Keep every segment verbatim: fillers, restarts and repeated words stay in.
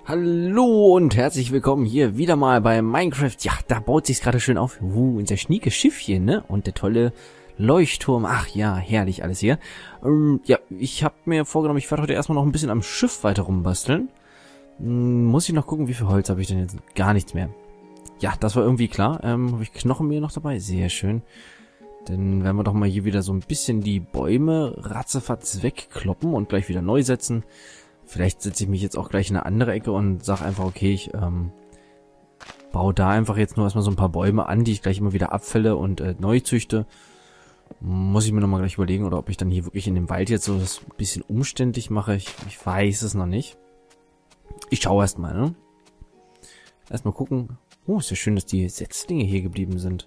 Hallo und herzlich willkommen hier wieder mal bei Minecraft. Ja, da baut sich's gerade schön auf. Uh, unser schniekes Schiffchen, ne? Und der tolle Leuchtturm. Ach ja, herrlich alles hier. Ähm, ja, ich habe mir vorgenommen, ich werde heute erstmal noch ein bisschen am Schiff weiter rumbasteln. Hm, muss ich noch gucken, wie viel Holz habe ich denn jetzt? Gar nichts mehr. Ja, das war irgendwie klar. Ähm, habe ich Knochenmehl noch dabei? Sehr schön. Dann werden wir doch mal hier wieder so ein bisschen die Bäume ratzefatz wegkloppen und gleich wieder neu setzen. Vielleicht setze ich mich jetzt auch gleich in eine andere Ecke und sage einfach, okay, ich ähm, baue da einfach jetzt nur erstmal so ein paar Bäume an, die ich gleich immer wieder abfälle und äh, neu züchte. Muss ich mir nochmal gleich überlegen, oder ob ich dann hier wirklich in dem Wald jetzt so das ein bisschen umständlich mache. Ich, ich weiß es noch nicht. Ich schaue erstmal, ne? Erstmal gucken. Oh, ist ja schön, dass die Setzlinge hier geblieben sind.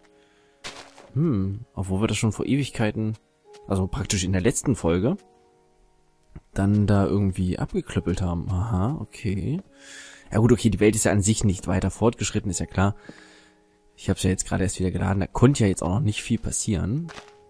Hm, obwohl wir das schon vor Ewigkeiten, also praktisch in der letzten Folge, dann da irgendwie abgeklöppelt haben. Aha, okay. Ja gut, okay, die Welt ist ja an sich nicht weiter fortgeschritten, ist ja klar. Ich habe es ja jetzt gerade erst wieder geladen, da konnte ja jetzt auch noch nicht viel passieren.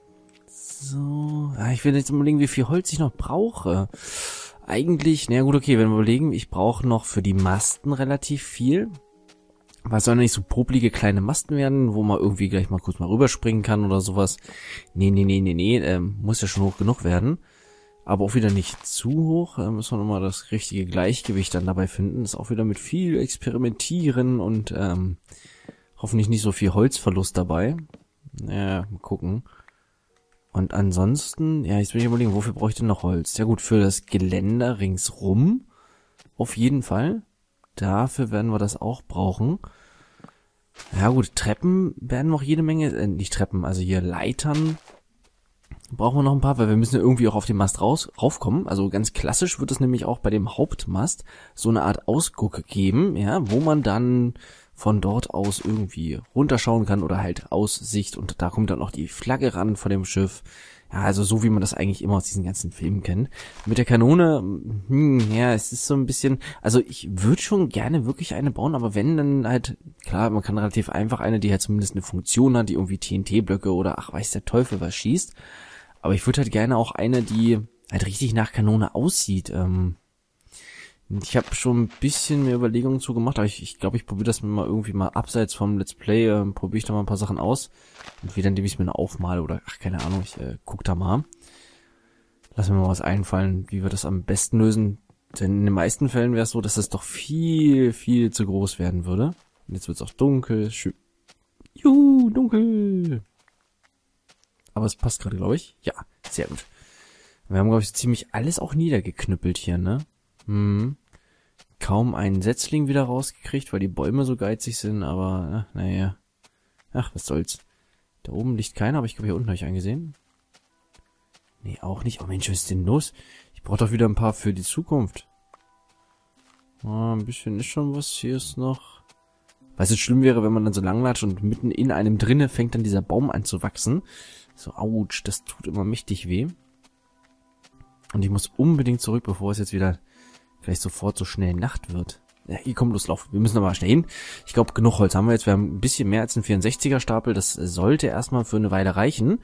So, ja, ich will jetzt überlegen, wie viel Holz ich noch brauche. Eigentlich, naja gut, okay, wenn wir überlegen, ich brauche noch für die Masten relativ viel. Weil es sollen ja nicht so popelige kleine Masten werden, wo man irgendwie gleich mal kurz mal rüberspringen kann oder sowas. Nee, nee, nee, nee, nee, ähm, muss ja schon hoch genug werden. Aber auch wieder nicht zu hoch. Da müssen wir nochmal das richtige Gleichgewicht dann dabei finden. Ist auch wieder mit viel Experimentieren und ähm, hoffentlich nicht so viel Holzverlust dabei. Ja, mal gucken. Und ansonsten, ja, jetzt will ich überlegen, wofür brauche ich denn noch Holz? Ja gut, für das Geländer ringsrum. Auf jeden Fall. Dafür werden wir das auch brauchen. Ja gut, Treppen werden noch jede Menge, äh, nicht Treppen, also hier Leitern brauchen wir noch ein paar, weil wir müssen ja irgendwie auch auf den Mast raus, raufkommen. Also ganz klassisch wird es nämlich auch bei dem Hauptmast so eine Art Ausguck geben, ja, wo man dann von dort aus irgendwie runterschauen kann oder halt Aussicht und da kommt dann noch die Flagge ran vor dem Schiff. Ja, also so wie man das eigentlich immer aus diesen ganzen Filmen kennt. Mit der Kanone, hm, ja, es ist so ein bisschen, also ich würde schon gerne wirklich eine bauen, aber wenn, dann halt, klar, man kann relativ einfach eine, die halt zumindest eine Funktion hat, die irgendwie T N T-Blöcke oder ach, weiß der Teufel was schießt. Aber ich würde halt gerne auch eine, die halt richtig nach Kanone aussieht. Ähm, ich habe schon ein bisschen mehr Überlegungen zu gemacht, aber ich glaube, ich, glaub, ich probiere das mal irgendwie mal abseits vom Let's Play, äh, probiere ich da mal ein paar Sachen aus. Entweder indem ich es mir aufmale oder, ach, keine Ahnung, ich äh, guck da mal. Lass mir mal was einfallen, wie wir das am besten lösen. Denn in den meisten Fällen wäre es so, dass es doch viel, viel zu groß werden würde. Und jetzt wird es auch dunkel. Schön. Juhu, dunkel. Aber es passt gerade, glaube ich. Ja, sehr gut. Wir haben, glaube ich, ziemlich alles auch niedergeknüppelt hier, ne? Hm. Kaum einen Setzling wieder rausgekriegt, weil die Bäume so geizig sind, aber, äh, naja. Ach, was soll's. Da oben liegt keiner, aber ich glaube, hier unten habe ich einen gesehen. Nee, auch nicht. Oh Mensch, was ist denn los? Ich brauche doch wieder ein paar für die Zukunft. Ah, ein bisschen ist schon was. Hier ist noch... Was jetzt schlimm wäre, wenn man dann so langlatscht und mitten in einem drinne fängt dann dieser Baum an zu wachsen. So, ouch, das tut immer mächtig weh. Und ich muss unbedingt zurück, bevor es jetzt wieder vielleicht sofort so schnell Nacht wird. Ja, hier kommt los, lauf. Wir müssen aber schnell hin. Ich glaube, genug Holz haben wir jetzt. Wir haben ein bisschen mehr als einen vierundsechziger Stapel. Das sollte erstmal für eine Weile reichen.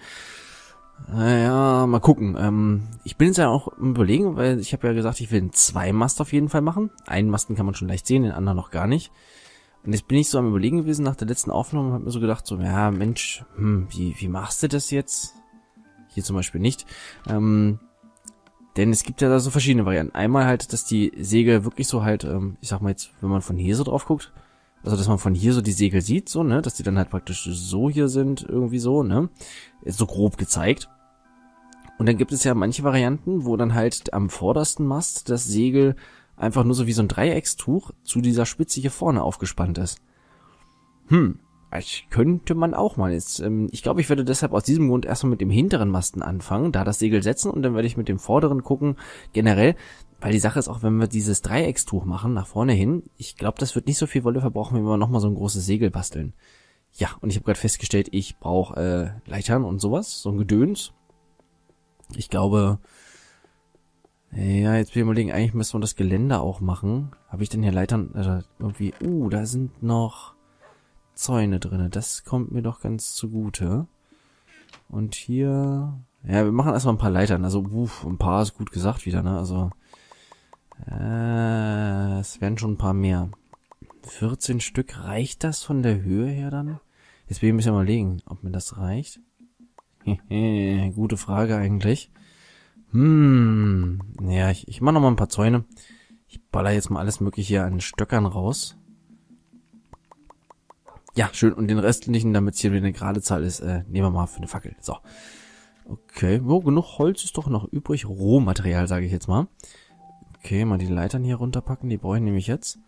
Naja, mal gucken. Ähm, ich bin jetzt ja auch im Überlegen, weil ich habe ja gesagt, ich will einen Zwei-Mast auf jeden Fall machen. Einen Masten kann man schon leicht sehen, den anderen noch gar nicht. Und jetzt bin ich so am Überlegen gewesen nach der letzten Aufnahme und habe mir so gedacht, so, ja, Mensch, hm, wie, wie machst du das jetzt? Hier zum Beispiel nicht. Ähm, denn es gibt ja da so verschiedene Varianten. Einmal halt, dass die Segel wirklich so halt, ähm, ich sag mal jetzt, wenn man von hier so drauf guckt, also dass man von hier so die Segel sieht, so, ne, dass die dann halt praktisch so hier sind, irgendwie so, ne, ist so grob gezeigt. Und dann gibt es ja manche Varianten, wo dann halt am vordersten Mast das Segel einfach nur so wie so ein Dreieckstuch zu dieser Spitze hier vorne aufgespannt ist. Hm, das könnte man auch mal jetzt. Ähm, ich glaube, ich werde deshalb aus diesem Grund erstmal mit dem hinteren Masten anfangen, da das Segel setzen und dann werde ich mit dem vorderen gucken, generell, weil die Sache ist auch, wenn wir dieses Dreieckstuch machen, nach vorne hin, ich glaube, das wird nicht so viel Wolle verbrauchen, wenn wir nochmal so ein großes Segel basteln. Ja, und ich habe gerade festgestellt, ich brauche äh, Leitern und sowas, so ein Gedöns. Ich glaube... Ja, jetzt will ich mal überlegen, eigentlich müssen wir das Geländer auch machen. Habe ich denn hier Leitern, also irgendwie, uh, da sind noch Zäune drinne. Das kommt mir doch ganz zugute. Und hier, ja, wir machen erstmal ein paar Leitern. Also, uff, ein paar ist gut gesagt wieder, ne, also, äh, das wären schon ein paar mehr. vierzehn Stück, reicht das von der Höhe her dann? Jetzt will ich ein bisschen überlegen, ob mir das reicht. Gute Frage eigentlich. Hm, ja, ich, ich mache noch mal ein paar Zäune. Ich baller jetzt mal alles mögliche hier an Stöckern raus. Ja, schön. Und den restlichen, damit es hier wieder eine gerade Zahl ist, äh, nehmen wir mal für eine Fackel. So. Okay, wo genug Holz ist doch noch übrig. Rohmaterial, sage ich jetzt mal. Okay, mal die Leitern hier runterpacken. Die brauche ich nämlich jetzt.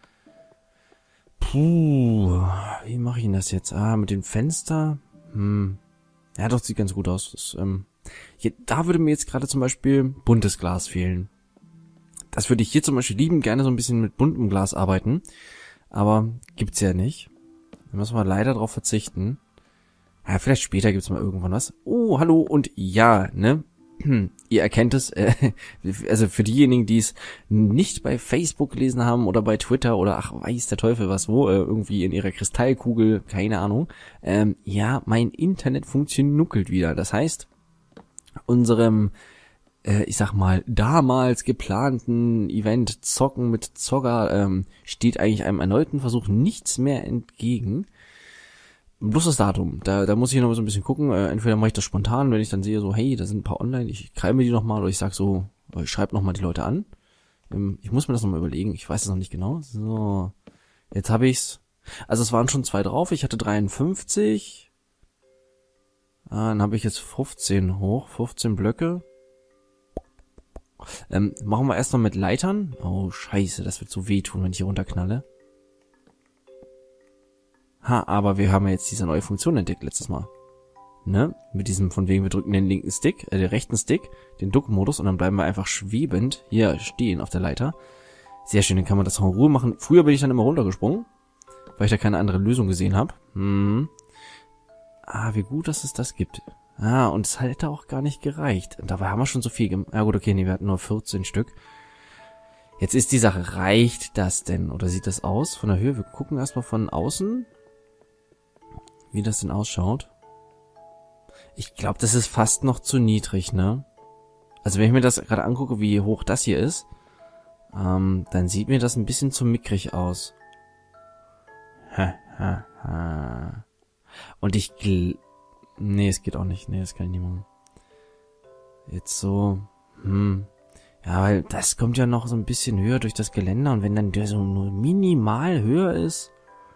Puh, wie mache ich denn das jetzt? Ah, mit dem Fenster. Hm. Ja, doch, sieht ganz gut aus. Das, ähm, hier, da würde mir jetzt gerade zum Beispiel buntes Glas fehlen. Das würde ich hier zum Beispiel lieben, gerne so ein bisschen mit buntem Glas arbeiten. Aber gibt's ja nicht. Da müssen wir leider drauf verzichten. Ja, vielleicht später gibt's mal irgendwann was. Oh, hallo und ja, ne? Ihr erkennt es, äh, also für diejenigen, die es nicht bei Facebook gelesen haben oder bei Twitter oder ach, weiß der Teufel was wo, äh, irgendwie in ihrer Kristallkugel, keine Ahnung. Ähm, ja, mein Internet funktioniert wieder. Das heißt, unserem, äh, ich sag mal, damals geplanten Event Zocken mit Zogger ähm, steht eigentlich einem erneuten Versuch nichts mehr entgegen. Bloß das Datum, da, da muss ich noch so ein bisschen gucken, äh, entweder mache ich das spontan, wenn ich dann sehe so, hey, da sind ein paar online, ich kreime mir die nochmal oder ich sag so, ich schreibe nochmal die Leute an. Ähm, ich muss mir das nochmal überlegen, ich weiß es noch nicht genau. So, jetzt habe ich's, also es waren schon zwei drauf, ich hatte dreiundfünfzig, ah, dann habe ich jetzt fünfzehn hoch, fünfzehn Blöcke. Ähm, machen wir erstmal mit Leitern. Oh, scheiße, das wird so wehtun, wenn ich hier runterknalle. Ha, aber wir haben ja jetzt diese neue Funktion entdeckt letztes Mal. Ne? Mit diesem, von wegen, wir drücken den linken Stick, äh, den rechten Stick, den Duck-Modus und dann bleiben wir einfach schwebend hier stehen auf der Leiter. Sehr schön, dann kann man das auch in Ruhe machen. Früher bin ich dann immer runtergesprungen, weil ich da keine andere Lösung gesehen habe. Hm. Ah, wie gut, dass es das gibt. Ah, und es hätte auch gar nicht gereicht. Und dabei haben wir schon so viel gemacht. Ja gut, okay, nee, wir hatten nur vierzehn Stück. Jetzt ist die Sache, reicht das denn? Oder sieht das aus von der Höhe? Wir gucken erstmal von außen, wie das denn ausschaut. Ich glaube, das ist fast noch zu niedrig, ne? Also wenn ich mir das gerade angucke, wie hoch das hier ist, ähm, dann sieht mir das ein bisschen zu mickrig aus. Ha, ha, ha. Und ich gl... Nee, es geht auch nicht. Nee, das kann ich nicht machen. Jetzt so... Hm... Ja, weil das kommt ja noch so ein bisschen höher durch das Geländer und wenn dann der so nur minimal höher ist...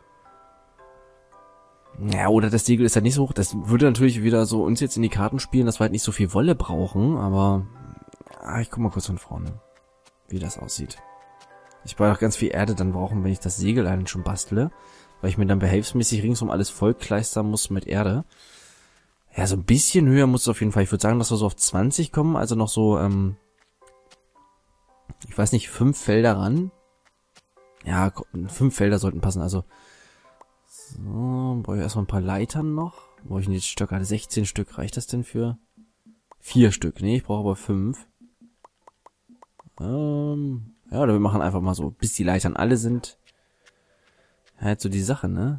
Ja, oder das Segel ist halt nicht so hoch. Das würde natürlich wieder so uns jetzt in die Karten spielen, dass wir halt nicht so viel Wolle brauchen, aber... Ah, ich guck mal kurz von vorne, wie das aussieht. Ich werde auch ganz viel Erde dann brauchen, wenn ich das Segel einen schon bastle, weil ich mir dann behelfsmäßig ringsum alles vollkleistern muss mit Erde. Ja, so ein bisschen höher muss es auf jeden Fall. Ich würde sagen, dass wir so auf zwanzig kommen, also noch so, ähm... ich weiß nicht, fünf Felder ran. Ja, fünf Felder sollten passen, also... So, brauche ich erstmal ein paar Leitern noch. Brauche ich jetzt Stöcke? sechzehn Stück. Reicht das denn für? Vier Stück. Nee, ich brauche aber fünf. Ähm, ja, oder wir machen einfach mal so, bis die Leitern alle sind. Ja, halt so die Sache, ne?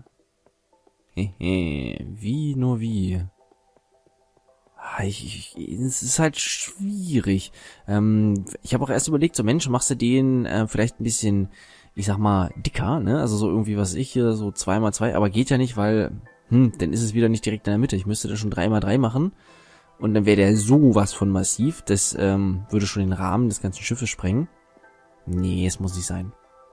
Hehe, wie nur wie. Ich, ich, es ist halt schwierig. Ähm, ich habe auch erst überlegt, so Mensch, machst du den äh, vielleicht ein bisschen, ich sag mal, dicker, ne? Also so irgendwie, was ich hier, so zwei mal zwei, aber geht ja nicht, weil, hm, dann ist es wieder nicht direkt in der Mitte. Ich müsste da schon drei mal drei machen und dann wäre der sowas von massiv. Das ähm, würde schon den Rahmen des ganzen Schiffes sprengen. Nee, es muss nicht sein.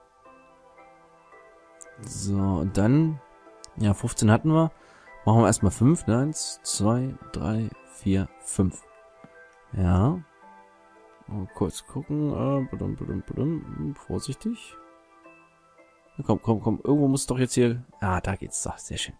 So, und dann, ja, fünfzehn hatten wir. Machen wir erstmal fünf, ne? Eins, zwei, drei, vier, fünf. Ja. Mal kurz gucken. Äh, badum, badum, badum. Vorsichtig. Ja, komm, komm, komm. Irgendwo muss doch jetzt hier... Ah, da geht's. So, sehr schön.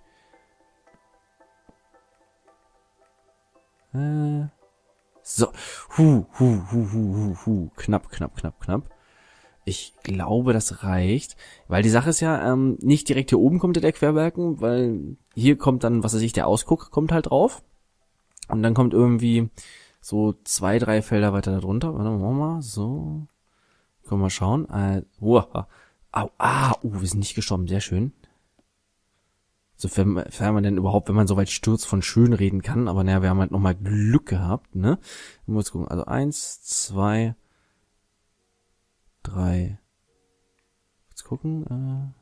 Äh. So. Hu, hu, hu, hu, hu, hu. Knapp, knapp, knapp, knapp. Ich glaube, das reicht. Weil die Sache ist ja, ähm, nicht direkt hier oben kommt der Querbalken, weil hier kommt dann, was weiß ich, der Ausguck kommt halt drauf. Und dann kommt irgendwie so zwei, drei Felder weiter darunter. Warte mal, mal so. Können wir mal schauen. Äh, oh, au, ah, uh, wir sind nicht gestorben. Sehr schön. Sofern man denn überhaupt, wenn man so weit stürzt, von schön reden kann. Aber naja, wir haben halt nochmal Glück gehabt, ne? Wir müssen gucken. Also eins, zwei, drei, kurz gucken. Äh,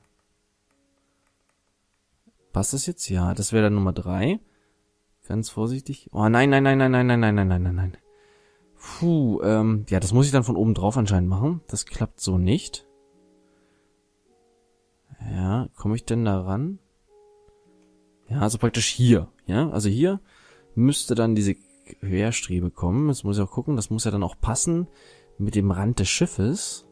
passt das jetzt? Ja, das wäre dann Nummer drei. Ganz vorsichtig. Oh, nein, nein, nein, nein, nein, nein, nein, nein, nein, nein, nein. Puh, ähm, ja, das muss ich dann von oben drauf anscheinend machen. Das klappt so nicht. Ja, komme ich denn da ran? Ja, also praktisch hier. Ja, also hier müsste dann diese Querstrebe kommen. Jetzt muss ich auch gucken, das muss ja dann auch passen mit dem Rand des Schiffes.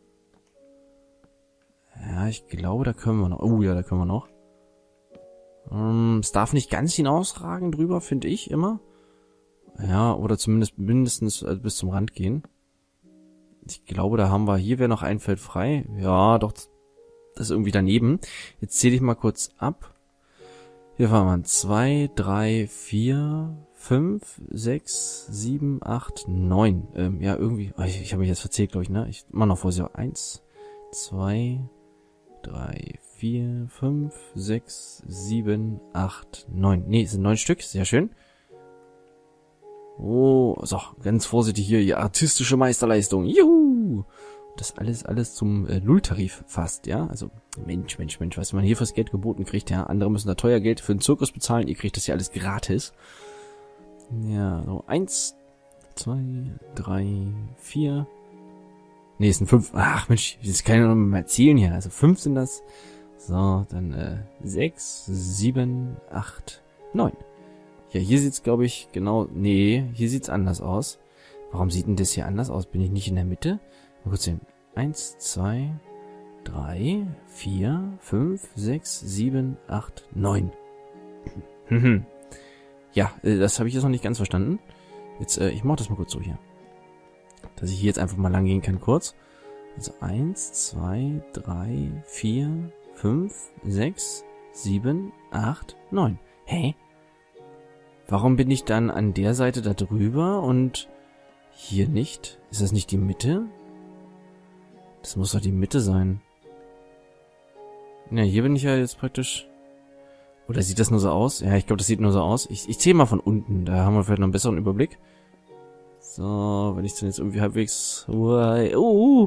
Ja, ich glaube, da können wir noch. Oh ja, da können wir noch. Ähm, es darf nicht ganz hinausragen drüber, finde ich immer. Ja, oder zumindest mindestens bis zum Rand gehen. Ich glaube, da haben wir, hier wäre noch ein Feld frei. Ja, doch, das ist irgendwie daneben. Jetzt zähle ich mal kurz ab. Hier fahren wir zwei, drei, vier, fünf, sechs, sieben, acht, neun. Ähm, ja, irgendwie, ich, ich habe mich jetzt verzählt, glaube ich, ne? Ich mach noch vor sich. eins, zwei, drei, vier, fünf, sechs, sieben, acht, neun. Nee, es sind neun Stück, sehr schön. Oh, so, ganz vorsichtig hier, die artistische Meisterleistung. Juhu! Das alles, alles zum äh, Nulltarif fast, ja? Also, Mensch, Mensch, Mensch, was man hier fürs Geld geboten kriegt, ja? Andere müssen da teuer Geld für den Zirkus bezahlen, ihr kriegt das hier alles gratis. Ja, so, eins, zwei, drei, vier. Nee, es sind fünf. Ach, Mensch, das kann ich noch mal erzählen hier. Also, fünf sind das. So, dann, äh, sechs, sieben, acht, neun. Ja, hier sieht's, glaube ich, genau, nee, hier sieht's anders aus. Warum sieht denn das hier anders aus? Bin ich nicht in der Mitte? Mal kurz sehen. Eins, zwei, drei, vier, fünf, sechs, sieben, acht, neun. Ja, das habe ich jetzt noch nicht ganz verstanden. Jetzt, äh, ich mache das mal kurz so hier. Dass ich hier jetzt einfach mal lang gehen kann, kurz. Also eins, zwei, drei, vier, fünf, sechs, sieben, acht, neun. Hä? Warum bin ich dann an der Seite da drüber und hier nicht? Ist das nicht die Mitte? Das muss doch die Mitte sein. Ja, hier bin ich ja jetzt praktisch... Oder sieht das nur so aus? Ja, ich glaube, das sieht nur so aus. Ich, ich zähle mal von unten, da haben wir vielleicht noch einen besseren Überblick. So, wenn ich dann jetzt irgendwie halbwegs... Uh, uh,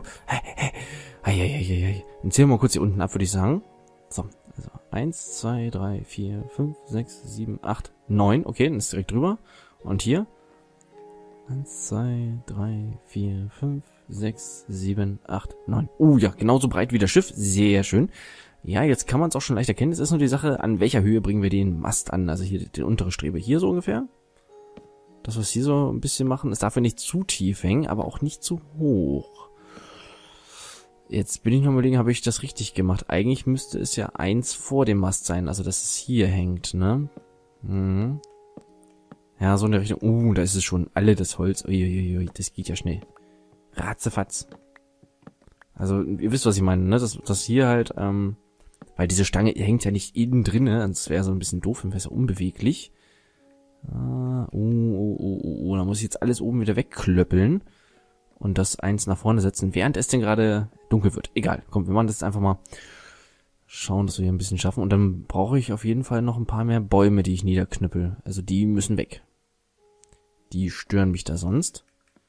dann zählen wir mal kurz hier unten ab, würde ich sagen. So, also eins, zwei, drei, vier, fünf, sechs, sieben, acht, neun. Okay, dann ist direkt drüber. Und hier? eins, zwei, drei, vier, fünf, sechs, sieben, acht, neun. Uh, ja, genauso breit wie das Schiff. Sehr schön. Ja, jetzt kann man es auch schon leicht erkennen. Es ist nur die Sache, an welcher Höhe bringen wir den Mast an. Also hier die untere Strebe. Hier so ungefähr. Das, was hier so ein bisschen machen, es darf ja nicht zu tief hängen, aber auch nicht zu hoch. Jetzt bin ich noch überlegen, habe ich das richtig gemacht? Eigentlich müsste es ja eins vor dem Mast sein, also dass es hier hängt, ne? Mhm. Ja, so in der Richtung. Uh, da ist es schon. Alle das Holz. Uiuiui, das geht ja schnell. Ratzefatz. Also, ihr wisst, was ich meine, ne? Das, das hier halt, ähm, weil diese Stange hängt ja nicht innen drin, ne? Das wäre so ein bisschen doof, dann wäre es ja unbeweglich. Ah, uh, uh, uh, uh, uh, da muss ich jetzt alles oben wieder wegklöppeln. Und das eins nach vorne setzen, während es denn gerade dunkel wird. Egal, komm, wir machen das jetzt einfach mal. Schauen, dass wir hier ein bisschen schaffen. Und dann brauche ich auf jeden Fall noch ein paar mehr Bäume, die ich niederknüppel. Also die müssen weg. Die stören mich da sonst.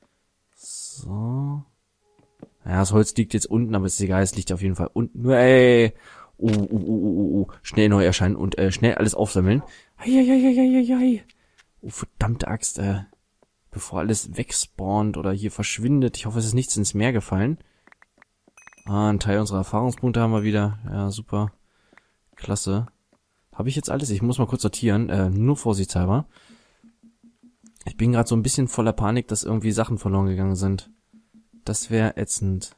So. Ja, das Holz liegt jetzt unten, aber ist egal, es liegt auf jeden Fall unten. Nur, ey. Oh, oh, oh, oh, oh. Schnell neu erscheinen und äh, schnell alles aufsammeln. Eieieiei. Oh, verdammte Axt, äh. Bevor alles wegspawnt oder hier verschwindet. Ich hoffe, es ist nichts ins Meer gefallen. Ah, ein Teil unserer Erfahrungspunkte haben wir wieder. Ja, super. Klasse. Habe ich jetzt alles? Ich muss mal kurz sortieren. Äh, nur vorsichtshalber. Ich bin gerade so ein bisschen voller Panik, dass irgendwie Sachen verloren gegangen sind. Das wäre ätzend.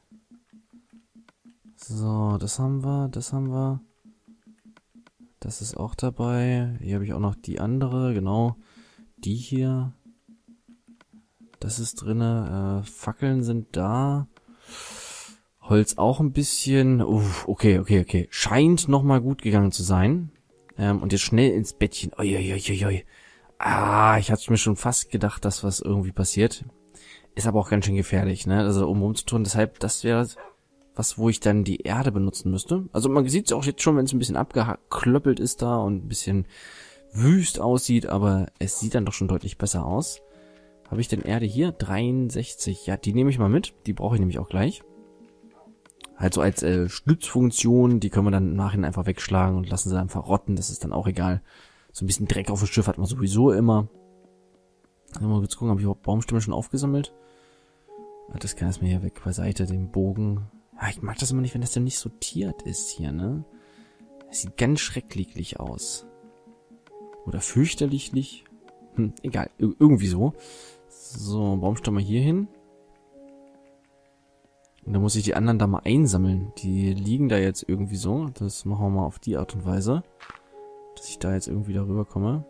So, das haben wir, das haben wir. Das ist auch dabei. Hier habe ich auch noch die andere, genau. Die hier. Das ist drinne. Äh, Fackeln sind da. Holz auch ein bisschen. Uff, okay, okay, okay. Scheint nochmal gut gegangen zu sein. Ähm, und jetzt schnell ins Bettchen. Uiuiuiui. Ah, ich hatte mir schon fast gedacht, dass was irgendwie passiert. Ist aber auch ganz schön gefährlich, ne? Also um rumzutun. Deshalb, das wäre was, wo ich dann die Erde benutzen müsste. Also man sieht es auch jetzt schon, wenn es ein bisschen abgeklöppelt ist da und ein bisschen wüst aussieht. Aber es sieht dann doch schon deutlich besser aus. Habe ich denn Erde hier? dreiundsechzig. Ja, die nehme ich mal mit. Die brauche ich nämlich auch gleich. halt so als äh, Stützfunktion, die können wir dann im Nachhinein einfach wegschlagen und lassen sie dann verrotten, das ist dann auch egal. So ein bisschen Dreck auf dem Schiff hat man sowieso immer. Mal kurz gucken, habe ich überhaupt Baumstämme schon aufgesammelt? Das kann erstmal hier weg beiseite, den Bogen. Ja, ich mag das immer nicht, wenn das dann nicht sortiert ist hier, ne? Das sieht ganz schrecklich aus. Oder fürchterlich. Hm, egal, Ir irgendwie so. So, Baumstämme hier hin. Und dann muss ich die anderen da mal einsammeln. Die liegen da jetzt irgendwie so. Das machen wir mal auf die Art und Weise. Dass ich da jetzt irgendwie darüber komme.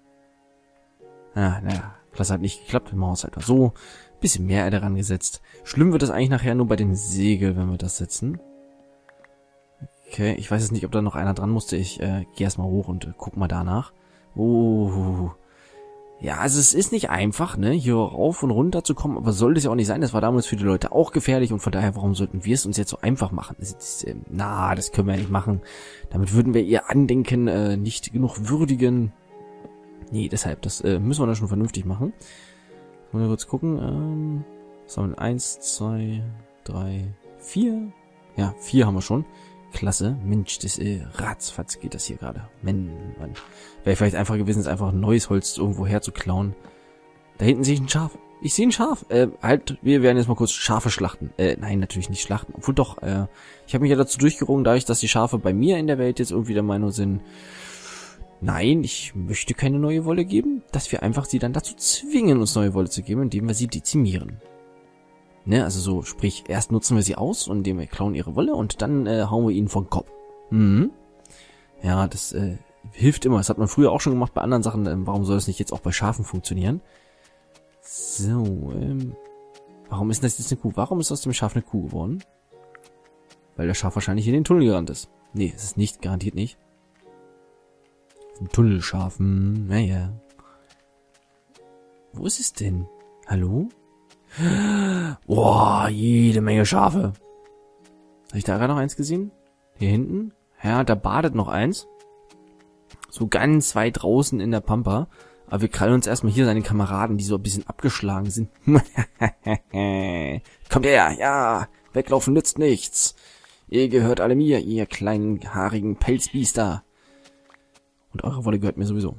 Ah, naja, das hat nicht geklappt. Den Maus halt so. Bisschen mehr Erde rangesetzt. Schlimm wird das eigentlich nachher nur bei dem Segel, wenn wir das setzen. Okay, ich weiß jetzt nicht, ob da noch einer dran musste. Ich äh, gehe erstmal hoch und äh, guck mal danach. Oh. Ja, also es ist nicht einfach, ne, hier rauf und runter zu kommen, aber soll das ja auch nicht sein. Das war damals für die Leute auch gefährlich und von daher, warum sollten wir es uns jetzt so einfach machen? Das ist, äh, na, das können wir ja nicht machen. Damit würden wir ihr Andenken äh, nicht genug würdigen. Nee, deshalb, das äh, müssen wir dann schon vernünftig machen. Mal kurz gucken. Ähm, sammeln eins, zwei, drei, vier. Ja, vier haben wir schon. Klasse. Mensch, das äh, ratzfatz geht das hier gerade. Mann, Mann. Wäre vielleicht einfach gewesen, es einfach ein neues Holz irgendwo herzuklauen. Da hinten sehe ich ein Schaf. Ich sehe ein Schaf. Äh, halt, wir werden jetzt mal kurz Schafe schlachten. Äh, nein, natürlich nicht schlachten. Obwohl doch, äh, ich habe mich ja dazu durchgerungen, dadurch, dass die Schafe bei mir in der Welt jetzt irgendwie der Meinung sind, nein, ich möchte keine neue Wolle geben, dass wir einfach sie dann dazu zwingen, uns neue Wolle zu geben, indem wir sie dezimieren. Ne, also so, sprich, erst nutzen wir sie aus, indem wir klauen ihre Wolle und dann äh, hauen wir ihnen vom Kopf. Mhm. Ja, das äh, hilft immer. Das hat man früher auch schon gemacht bei anderen Sachen. Ähm, warum soll es nicht jetzt auch bei Schafen funktionieren? So, ähm, warum ist das jetzt eine Kuh? Warum ist aus dem Schaf eine Kuh geworden? Weil der Schaf wahrscheinlich in den Tunnel gerannt ist. Nee, es ist nicht, garantiert nicht. Ein Tunnelschaf, hm, naja. Wo ist es denn? Hallo? Boah, jede Menge Schafe. Habe ich da gerade noch eins gesehen? Hier hinten? Ja, da badet noch eins. So ganz weit draußen in der Pampa. Aber wir krallen uns erstmal hier seine Kameraden, die so ein bisschen abgeschlagen sind. Kommt her, ja, weglaufen nützt nichts. Ihr gehört alle mir, ihr kleinen, haarigen Pelzbiester. Und eure Wolle gehört mir sowieso.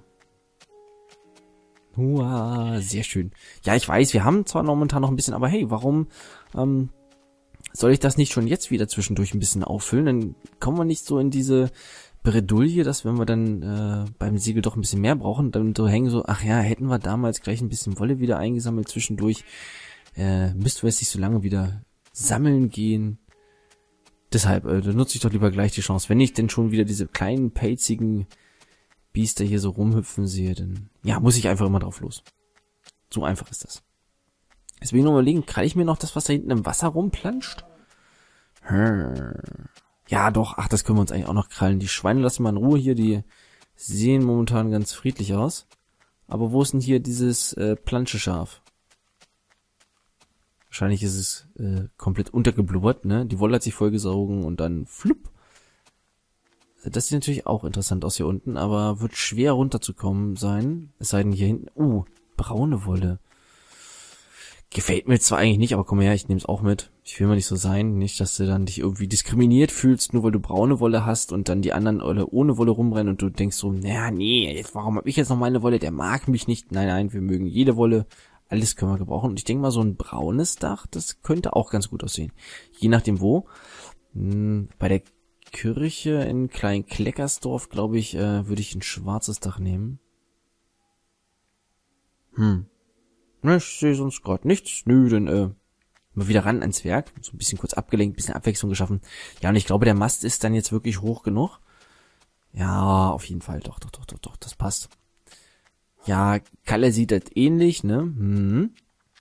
Uah, sehr schön. Ja, ich weiß, wir haben zwar momentan noch ein bisschen, aber hey, warum ähm, soll ich das nicht schon jetzt wieder zwischendurch ein bisschen auffüllen? Dann kommen wir nicht so in diese Bredouille, dass wenn wir dann äh, beim Segel doch ein bisschen mehr brauchen, dann so hängen so, ach ja, hätten wir damals gleich ein bisschen Wolle wieder eingesammelt zwischendurch, äh, müssten wir jetzt nicht so lange wieder sammeln gehen. Deshalb, äh, da nutze ich doch lieber gleich die Chance. Wenn ich denn schon wieder diese kleinen, pelzigen Biester hier so rumhüpfen sehe, dann ja, muss ich einfach immer drauf los. So einfach ist das. Jetzt will ich noch überlegen, kriege ich mir noch das, was da hinten im Wasser rumplanscht? Hm. Ja, doch, ach, das können wir uns eigentlich auch noch krallen. Die Schweine lassen wir in Ruhe hier, die sehen momentan ganz friedlich aus. Aber wo ist denn hier dieses äh, Planscheschaf? Wahrscheinlich ist es äh, komplett untergeblubbert, ne? Die Wolle hat sich vollgesaugen und dann flupp. Das sieht natürlich auch interessant aus hier unten, aber wird schwer runterzukommen sein. Es sei denn hier hinten, uh, braune Wolle. Gefällt mir zwar eigentlich nicht, aber komm her, ich nehme es auch mit. Ich will mal nicht so sein, nicht, dass du dann dich irgendwie diskriminiert fühlst, nur weil du braune Wolle hast und dann die anderen alle ohne Wolle rumrennen und du denkst so, naja, nee, jetzt, warum habe ich jetzt noch meine Wolle, der mag mich nicht. Nein, nein, wir mögen jede Wolle, alles können wir gebrauchen. Und ich denke mal, so ein braunes Dach, das könnte auch ganz gut aussehen. Je nachdem wo. Hm, bei der Kirche in Klein-Kleckersdorf, glaube ich, äh, würde ich ein schwarzes Dach nehmen. Hm. Ich sehe sonst gerade nichts. Nö, dann äh, mal wieder ran ans Werk. So ein bisschen kurz abgelenkt, ein bisschen Abwechslung geschaffen. Ja, und ich glaube, der Mast ist dann jetzt wirklich hoch genug. Ja, auf jeden Fall. Doch, doch, doch, doch, doch. Das passt. Ja, Kalle sieht das ähnlich, ne? Hm.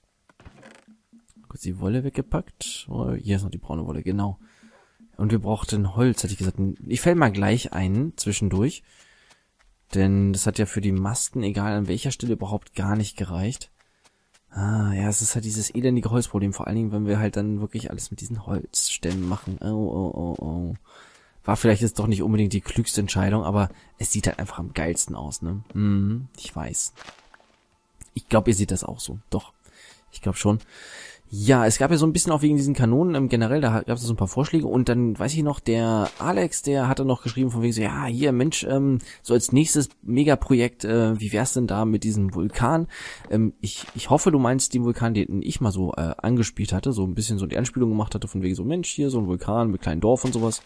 Kurz die Wolle weggepackt. Oh, hier ist noch die braune Wolle, genau. Und wir brauchten Holz, hatte ich gesagt. Ich fäll mal gleich ein, zwischendurch. Denn das hat ja für die Masten, egal an welcher Stelle, überhaupt gar nicht gereicht. Ah, ja, es ist halt dieses elendige Holzproblem. Vor allen Dingen, wenn wir halt dann wirklich alles mit diesen Holzstämmen machen. Oh, oh, oh, oh. War vielleicht jetzt doch nicht unbedingt die klügste Entscheidung, aber es sieht halt einfach am geilsten aus, ne? Mhm, ich weiß. Ich glaube, ihr seht das auch so. Doch, ich glaube schon. Ja, es gab ja so ein bisschen auch wegen diesen Kanonen ähm, generell, da gab es so ein paar Vorschläge und dann weiß ich noch, der Alex, der hatte noch geschrieben von wegen so, ja, hier, Mensch, ähm, so als nächstes Megaprojekt, äh, wie wär's denn da mit diesem Vulkan? Ähm, ich ich hoffe, du meinst den Vulkan, den ich mal so äh, angespielt hatte, so ein bisschen so die Anspielung gemacht hatte von wegen so, Mensch, hier so ein Vulkan mit kleinem Dorf und sowas.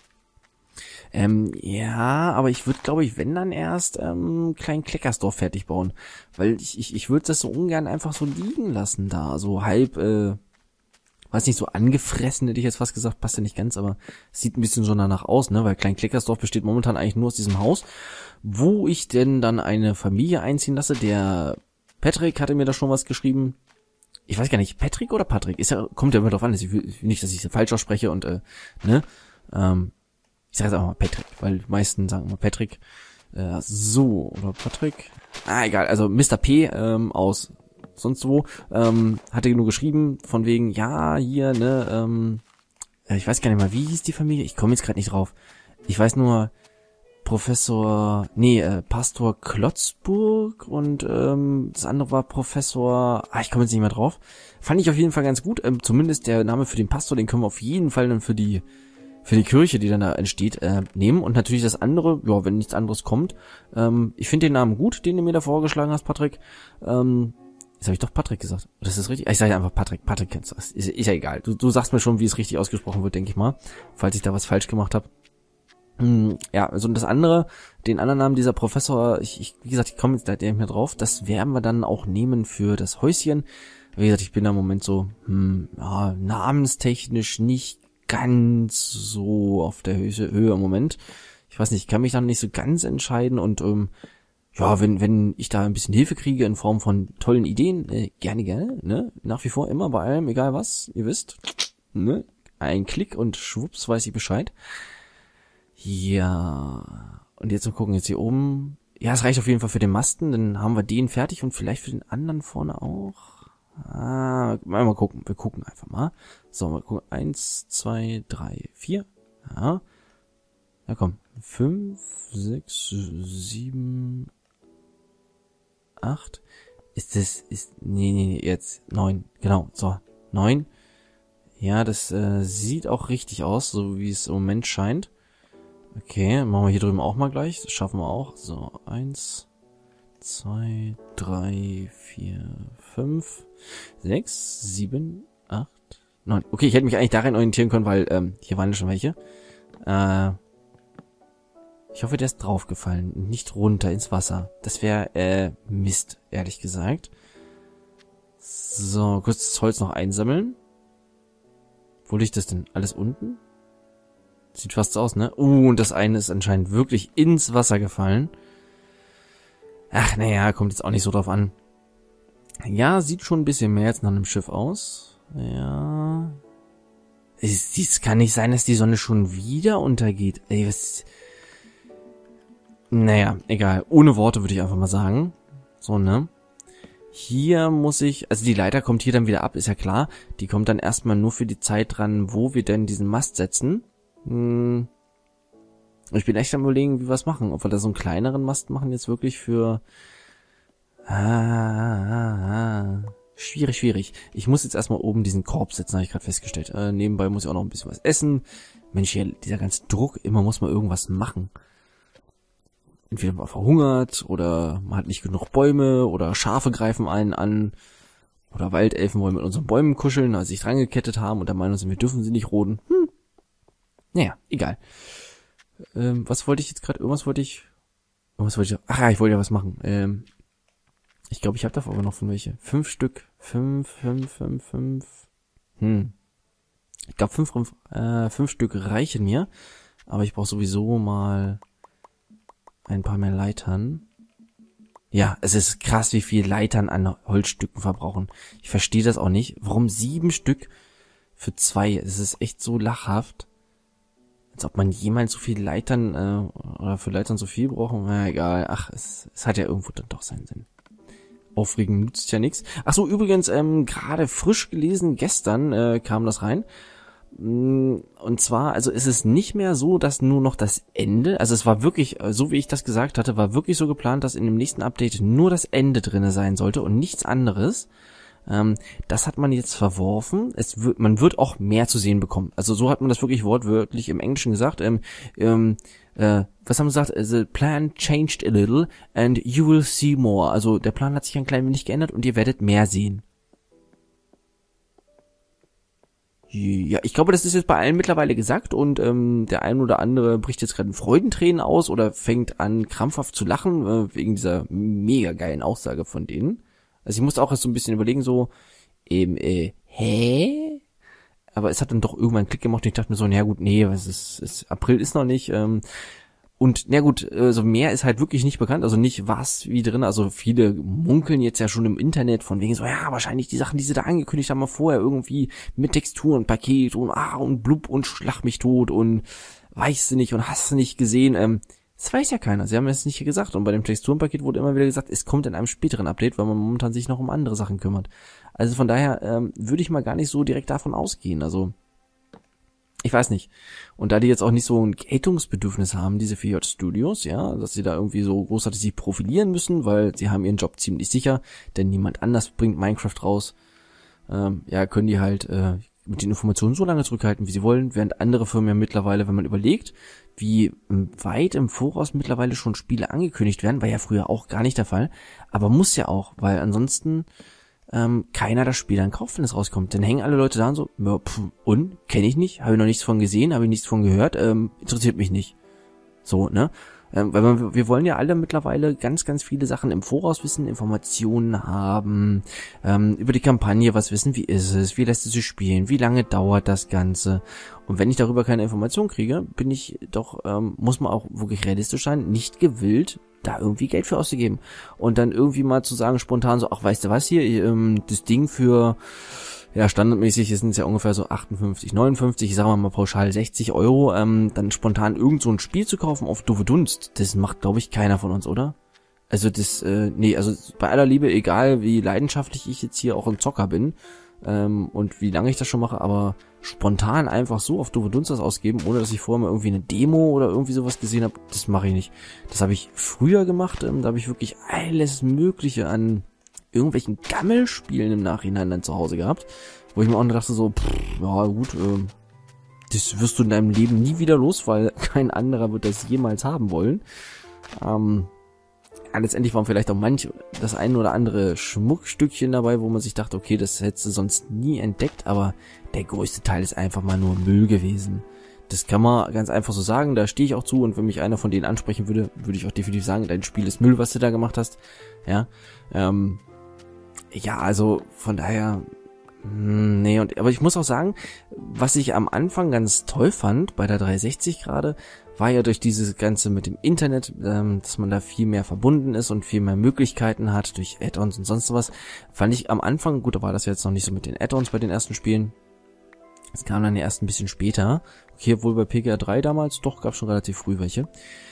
Ähm, ja, aber ich würde, glaube ich, wenn dann erst ähm, kleinen Kleckersdorf fertig bauen, weil ich ich, ich würde das so ungern einfach so liegen lassen da, so halb, äh, weiß nicht, so angefressen, hätte ich jetzt fast gesagt, passt ja nicht ganz, aber es sieht ein bisschen so danach aus, ne, weil Klein Kleckersdorf besteht momentan eigentlich nur aus diesem Haus, wo ich denn dann eine Familie einziehen lasse. Der Patrick hatte mir da schon was geschrieben. Ich weiß gar nicht, Patrick oder Patrick? Ist ja, kommt ja immer drauf an, ich will nicht, dass ich falsch ausspreche und, äh, ne, ähm, ich sage jetzt einfach mal Patrick, weil die meisten sagen immer Patrick, äh, so, oder Patrick, ah, egal, also Mister P, ähm, aus sonst wo, ähm, hatte nur geschrieben, von wegen, ja, hier, ne, ähm, ich weiß gar nicht mal, wie hieß die Familie? Ich komme jetzt gerade nicht drauf. Ich weiß nur, Professor, nee, äh, Pastor Klotzburg und ähm, das andere war Professor, ah, ich komme jetzt nicht mehr drauf. Fand ich auf jeden Fall ganz gut, ähm, zumindest der Name für den Pastor, den können wir auf jeden Fall dann für die für die Kirche, die dann da entsteht, äh, nehmen. Und natürlich das andere, ja, wenn nichts anderes kommt. Ähm, ich finde den Namen gut, den du mir da vorgeschlagen hast, Patrick. Ähm, Jetzt habe ich doch Patrick gesagt. Das ist richtig. Ich sage einfach Patrick. Patrick kennst du. Ist, ist ja egal. Du, du sagst mir schon, wie es richtig ausgesprochen wird, denke ich mal. Falls ich da was falsch gemacht habe. Hm, ja, also das andere, den anderen Namen dieser Professor, ich, ich wie gesagt, ich komme jetzt da nicht mehr drauf. Das werden wir dann auch nehmen für das Häuschen. Wie gesagt, ich bin da im Moment so, hm, ja, namenstechnisch nicht ganz so auf der Höhe, Höhe im Moment. Ich weiß nicht, ich kann mich dann nicht so ganz entscheiden und ähm, ja, wenn wenn ich da ein bisschen Hilfe kriege in Form von tollen Ideen, äh, gerne, gerne, ne? Nach wie vor immer bei allem, egal was, ihr wisst, ne? Ein Klick und schwupps weiß ich Bescheid. Ja, und jetzt mal gucken, jetzt hier oben. Ja, es reicht auf jeden Fall für den Masten, dann haben wir den fertig und vielleicht für den anderen vorne auch. Ah, mal, mal gucken, wir gucken einfach mal. So, mal gucken, eins, zwei, drei, vier. Ja, ja komm, fünf, sechs, sieben, acht, ist das, ist, nee, nee, nee, jetzt, neun, genau, so, neun, ja, das äh, sieht auch richtig aus, so wie es im Moment scheint. Okay, machen wir hier drüben auch mal gleich, das schaffen wir auch, so, eins, zwei, drei, vier, fünf, sechs, sieben, acht, neun, okay, ich hätte mich eigentlich darin orientieren können, weil, ähm, hier waren ja schon welche, äh, ich hoffe, der ist draufgefallen, nicht runter ins Wasser. Das wäre, äh, Mist, ehrlich gesagt. So, kurz das Holz noch einsammeln. Wo liegt das denn? Alles unten? Sieht fast so aus, ne? Uh, und das eine ist anscheinend wirklich ins Wasser gefallen. Ach, naja, kommt jetzt auch nicht so drauf an. Ja, sieht schon ein bisschen mehr jetzt nach einem Schiff aus. Ja. Es, es kann nicht sein, dass die Sonne schon wieder untergeht. Ey, was... Naja, egal. Ohne Worte würde ich einfach mal sagen. So, ne? Hier muss ich, also die Leiter kommt hier dann wieder ab, ist ja klar. Die kommt dann erstmal nur für die Zeit dran, wo wir denn diesen Mast setzen. Hm. Ich bin echt am Überlegen, wie wir es machen. Ob wir da so einen kleineren Mast machen jetzt wirklich für... Ah, ah, ah. Schwierig, schwierig. Ich muss jetzt erstmal oben diesen Korb setzen, habe ich gerade festgestellt. Äh, nebenbei muss ich auch noch ein bisschen was essen. Mensch, hier, dieser ganze Druck, immer muss man irgendwas machen. Entweder man verhungert oder man hat nicht genug Bäume oder Schafe greifen einen an oder Waldelfen wollen mit unseren Bäumen kuscheln, als sie sich dran gekettet haben und der Meinung sind, wir dürfen sie nicht roden. Hm. Naja, egal. Ähm, was wollte ich jetzt gerade? Irgendwas wollte ich... Irgendwas wollte ich... Ach ja, ich wollte ja was machen. Ähm, ich glaube, ich habe davor aber noch von welche. Fünf Stück. Fünf, fünf, fünf, fünf. Hm. Ich glaube, fünf, fünf, äh, fünf Stück reichen mir. Aber ich brauche sowieso mal... ein paar mehr Leitern. Ja, es ist krass, wie viel Leitern an Holzstücken verbrauchen. Ich verstehe das auch nicht. Warum sieben Stück für zwei? Es ist echt so lachhaft. Als ob man jemals so viel Leitern, äh, oder für Leitern so viel braucht. Na egal. Ach, es, es hat ja irgendwo dann doch seinen Sinn. Aufregen nützt ja nichts. Ach so, übrigens, ähm, gerade frisch gelesen, gestern äh, kam das rein. Und zwar, also ist es nicht mehr so, dass nur noch das Ende, also es war wirklich, so wie ich das gesagt hatte, war wirklich so geplant, dass in dem nächsten Update nur das Ende drinne sein sollte und nichts anderes. Ähm, das hat man jetzt verworfen. Es wird, man wird auch mehr zu sehen bekommen. Also so hat man das wirklich wortwörtlich im Englischen gesagt. Ähm, ähm, äh, was haben sie gesagt? The plan changed a little and you will see more. Also der Plan hat sich ein klein wenig geändert und ihr werdet mehr sehen. Ja, ich glaube, das ist jetzt bei allen mittlerweile gesagt und ähm, der ein oder andere bricht jetzt gerade in Freudentränen aus oder fängt an krampfhaft zu lachen äh, wegen dieser mega geilen Aussage von denen. Also ich musste auch erst so ein bisschen überlegen, so, eben, äh, hä? Aber es hat dann doch irgendwann einen Klick gemacht und ich dachte mir so, na gut, nee, was ist, ist April ist noch nicht, ähm, und na gut, also mehr ist halt wirklich nicht bekannt, also nicht was wie drin, also viele munkeln jetzt ja schon im Internet von wegen so, ja, wahrscheinlich die Sachen, die sie da angekündigt haben, mal vorher irgendwie mit Textur und Paket und ah und blub und schlag mich tot und weißt du nicht und hast du nicht gesehen, ähm, das weiß ja keiner, sie haben es nicht gesagt und bei dem Texturenpaket wurde immer wieder gesagt, es kommt in einem späteren Update, weil man momentan sich noch um andere Sachen kümmert. Also von daher ähm, würde ich mal gar nicht so direkt davon ausgehen, also ich weiß nicht. Und da die jetzt auch nicht so ein Geltungsbedürfnis haben, diese vier J Studios, ja, dass sie da irgendwie so großartig sich profilieren müssen, weil sie haben ihren Job ziemlich sicher, denn niemand anders bringt Minecraft raus, ähm, ja, können die halt äh, mit den Informationen so lange zurückhalten, wie sie wollen, während andere Firmen ja mittlerweile, wenn man überlegt, wie weit im Voraus mittlerweile schon Spiele angekündigt werden, war ja früher auch gar nicht der Fall, aber muss ja auch, weil ansonsten ähm, keiner das Spiel dann kauft, wenn es rauskommt. Dann hängen alle Leute da und so, ja, pff, und, kenne ich nicht, habe ich noch nichts von gesehen, habe ich nichts von gehört, ähm, interessiert mich nicht. So, ne? Ähm, weil man, wir wollen ja alle mittlerweile ganz, ganz viele Sachen im Voraus wissen, Informationen haben, ähm, über die Kampagne was wissen, wie ist es, wie lässt es sich spielen, wie lange dauert das Ganze. Und wenn ich darüber keine Information kriege, bin ich doch, ähm, muss man auch wirklich realistisch sein, nicht gewillt, da irgendwie Geld für auszugeben. Und dann irgendwie mal zu sagen, spontan so, ach, weißt du was hier, ähm, das Ding für, ja, standardmäßig sind es ja ungefähr so achtundfünfzig, neunundfünfzig, ich sag mal mal pauschal sechzig Euro, ähm, dann spontan irgend so ein Spiel zu kaufen auf doofe Dunst, das macht, glaube ich, keiner von uns, oder? Also das, äh, nee, also bei aller Liebe, egal wie leidenschaftlich ich jetzt hier auch ein Zocker bin, ähm, und wie lange ich das schon mache, aber spontan einfach so auf doofe Dunst das ausgeben, ohne dass ich vorher mal irgendwie eine Demo oder irgendwie sowas gesehen habe, das mache ich nicht. Das habe ich früher gemacht, ähm, da habe ich wirklich alles Mögliche an irgendwelchen Gammelspielen im Nachhinein dann zu Hause gehabt, wo ich mir auch dachte so, pff, ja gut, ähm, das wirst du in deinem Leben nie wieder los, weil kein anderer wird das jemals haben wollen. Ähm, ja, letztendlich waren vielleicht auch manch das ein oder andere Schmuckstückchen dabei, wo man sich dachte, okay, das hättest du sonst nie entdeckt, aber der größte Teil ist einfach mal nur Müll gewesen. Das kann man ganz einfach so sagen, da stehe ich auch zu und wenn mich einer von denen ansprechen würde, würde ich auch definitiv sagen, dein Spiel ist Müll, was du da gemacht hast. Ja, ähm, ja, also von daher, nee, und aber ich muss auch sagen, was ich am Anfang ganz toll fand bei der dreihundertsechzig gerade, war ja durch dieses Ganze mit dem Internet, ähm, dass man da viel mehr verbunden ist und viel mehr Möglichkeiten hat durch Add-ons und sonst was. Fand ich am Anfang, gut, da war das jetzt noch nicht so mit den Add-ons bei den ersten Spielen. Es kam dann ja erst ein bisschen später. Okay, obwohl bei P G A drei damals, doch, gab schon relativ früh welche.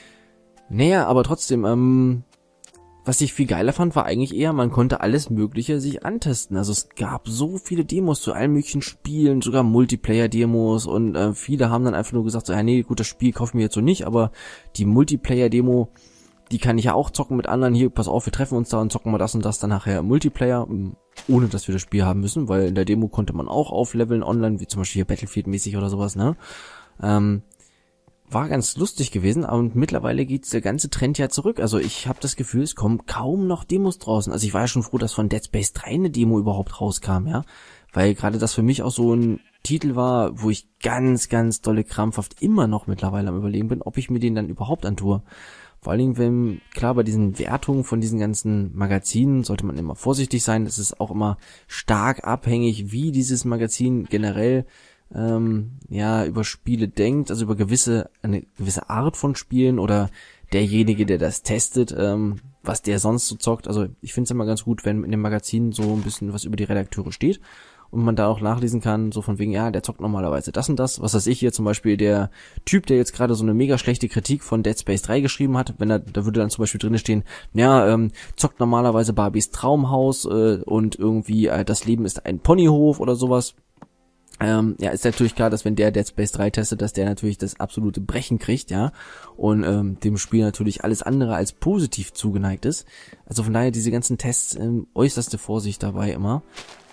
Naja, aber trotzdem, ähm, was ich viel geiler fand, war eigentlich eher, man konnte alles Mögliche sich antesten. Also es gab so viele Demos zu allen möglichen Spielen, sogar Multiplayer-Demos und äh, viele haben dann einfach nur gesagt, so, ja nee, gut, das Spiel kaufen wir jetzt so nicht, aber die Multiplayer-Demo, die kann ich ja auch zocken mit anderen. Hier, pass auf, wir treffen uns da und zocken mal das und das dann nachher im Multiplayer, ohne dass wir das Spiel haben müssen, weil in der Demo konnte man auch aufleveln online, wie zum Beispiel hier Battlefield-mäßig oder sowas, ne? Ähm, war ganz lustig gewesen, und mittlerweile geht der ganze Trend ja zurück. Also ich habe das Gefühl, es kommen kaum noch Demos draußen. Also ich war ja schon froh, dass von Dead Space drei eine Demo überhaupt rauskam, ja. Weil gerade das für mich auch so ein Titel war, wo ich ganz, ganz dolle krampfhaft immer noch mittlerweile am Überlegen bin, ob ich mir den dann überhaupt antue. Vor allen Dingen, wenn, klar, bei diesen Wertungen von diesen ganzen Magazinen sollte man immer vorsichtig sein. Es ist auch immer stark abhängig, wie dieses Magazin generell ähm, ja über Spiele denkt, also über gewisse eine gewisse Art von Spielen oder derjenige, der das testet, ähm, was der sonst so zockt. Also ich finde es immer ganz gut, wenn in dem Magazin so ein bisschen was über die Redakteure steht und man da auch nachlesen kann, so von wegen, ja, der zockt normalerweise das und das. Was weiß ich hier zum Beispiel, der Typ, der jetzt gerade so eine mega schlechte Kritik von Dead Space drei geschrieben hat, wenn er, da würde dann zum Beispiel drin stehen, ja, ähm, zockt normalerweise Barbies Traumhaus äh, und irgendwie äh, das Leben ist ein Ponyhof oder sowas. Ähm, ja, ist natürlich klar, dass wenn der Dead Space drei testet, dass der natürlich das absolute Brechen kriegt, ja, und ähm, dem Spiel natürlich alles andere als positiv zugeneigt ist. Also von daher diese ganzen Tests, ähm, äußerste Vorsicht dabei immer.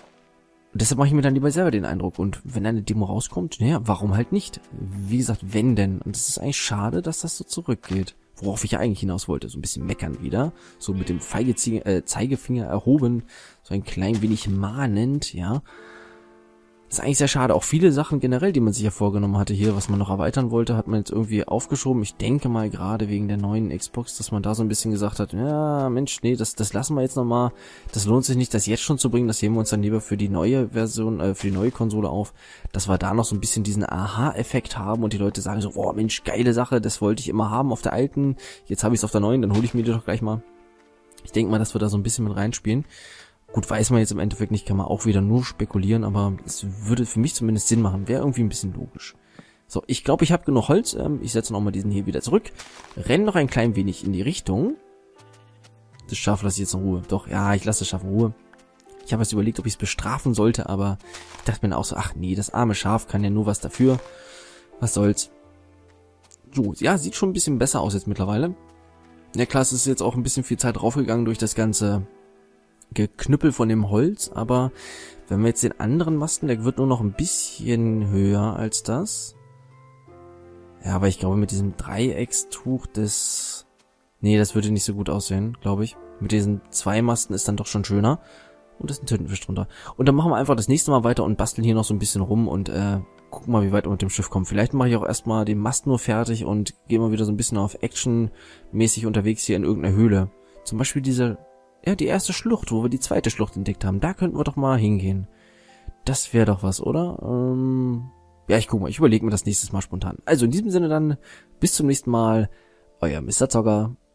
Und deshalb mache ich mir dann lieber selber den Eindruck. Und wenn eine Demo rauskommt, naja, warum halt nicht? Wie gesagt, wenn denn? Und es ist eigentlich schade, dass das so zurückgeht. Worauf ich ja eigentlich hinaus wollte. So ein bisschen meckern wieder. So mit dem Feige äh, Zeigefinger erhoben. So ein klein wenig mahnend, ja. Das ist eigentlich sehr schade. Auch viele Sachen generell, die man sich ja vorgenommen hatte hier, was man noch erweitern wollte, hat man jetzt irgendwie aufgeschoben. Ich denke mal gerade wegen der neuen Xbox, dass man da so ein bisschen gesagt hat, ja, Mensch, nee, das, das lassen wir jetzt nochmal. Das lohnt sich nicht, das jetzt schon zu bringen. Das heben wir uns dann lieber für die neue Version, äh, für die neue Konsole auf. Dass wir da noch so ein bisschen diesen Aha-Effekt haben und die Leute sagen so, oh Mensch, geile Sache, das wollte ich immer haben auf der alten. Jetzt habe ich es auf der neuen, dann hole ich mir die doch gleich mal. Ich denke mal, dass wir da so ein bisschen mit reinspielen. Gut, weiß man jetzt im Endeffekt nicht, kann man auch wieder nur spekulieren, aber es würde für mich zumindest Sinn machen, wäre irgendwie ein bisschen logisch. So, ich glaube, ich habe genug Holz, ähm, ich setze nochmal diesen hier wieder zurück, renne noch ein klein wenig in die Richtung. Das Schaf lasse ich jetzt in Ruhe. Doch, ja, ich lasse das Schaf in Ruhe. Ich habe jetzt überlegt, ob ich es bestrafen sollte, aber ich dachte mir auch so, ach nee, das arme Schaf kann ja nur was dafür. Was soll's. So, ja, sieht schon ein bisschen besser aus jetzt mittlerweile. Ja klar, es ist jetzt auch ein bisschen viel Zeit draufgegangen durch das ganze Geknüppel von dem Holz, aber wenn wir jetzt den anderen Masten, der wird nur noch ein bisschen höher als das. Ja, aber ich glaube mit diesem Dreieckstuch des... Nee, das würde nicht so gut aussehen, glaube ich. Mit diesen zwei Masten ist dann doch schon schöner. Und da ist ein Tintenfisch drunter. Und dann machen wir einfach das nächste Mal weiter und basteln hier noch so ein bisschen rum und äh, gucken mal, wie weit wir mit dem Schiff kommen. Vielleicht mache ich auch erstmal den Mast nur fertig und gehe mal wieder so ein bisschen auf Action-mäßig unterwegs hier in irgendeiner Höhle. Zum Beispiel diese... Ja, die erste Schlucht, wo wir die zweite Schlucht entdeckt haben. Da könnten wir doch mal hingehen. Das wäre doch was, oder? Ähm, ja, ich guck mal. Ich überlege mir das nächstes Mal spontan. Also in diesem Sinne dann, bis zum nächsten Mal. Euer Mister Zocker.